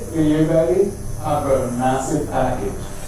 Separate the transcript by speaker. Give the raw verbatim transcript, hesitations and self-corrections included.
Speaker 1: You, you ready? I've got a massive package.